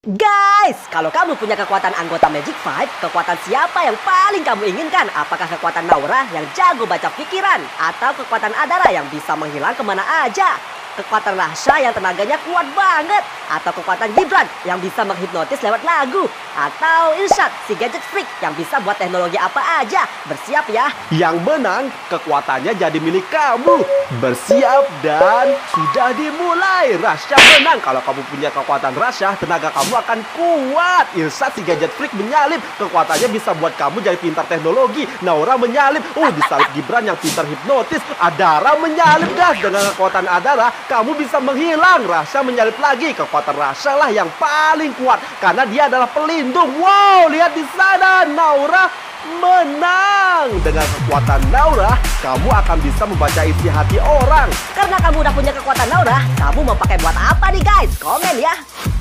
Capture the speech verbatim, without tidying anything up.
Guys, kalau kamu punya kekuatan anggota Magic Five, kekuatan siapa yang paling kamu inginkan? Apakah kekuatan Naura yang jago baca pikiran? Atau kekuatan Adara yang bisa menghilang kemana aja? Kekuatan Rasha yang tenaganya kuat banget? Atau kekuatan Gibran yang bisa menghipnotis lewat lagu? Atau Irshad, si gadget freak yang bisa buat teknologi apa aja? Bersiap ya. Yang menang, kekuatannya jadi milik kamu. Bersiap dan sudah dimulai. Rasha menang. Kalau kamu punya kekuatan Rasha, tenaga kamu akan kuat. Irshad, si gadget freak menyalip. Kekuatannya bisa buat kamu jadi pintar teknologi. Naura menyalip. Oh, disalip Gibran yang pintar hipnotis. Adara menyalip, guys. Dengan kekuatan Adara, kamu bisa menghilang. Rasha menyalip lagi. Kekuatan Rasha lah yang paling kuat karena dia adalah pelindung. Wow, lihat di sana, Naura menang. Dengan kekuatan Naura, kamu akan bisa membaca isi hati orang. Karena kamu udah punya kekuatan Naura, kamu mau pakai buat apa nih guys? Komen ya.